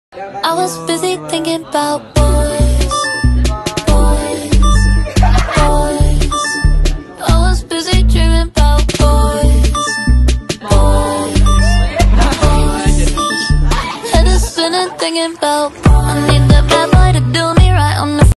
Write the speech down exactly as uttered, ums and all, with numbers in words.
I was busy thinking about boys, boys, boys. I was busy dreaming about boys, boys, boys. Head is spinning thinking about boys. I need that bad boy to do me right on the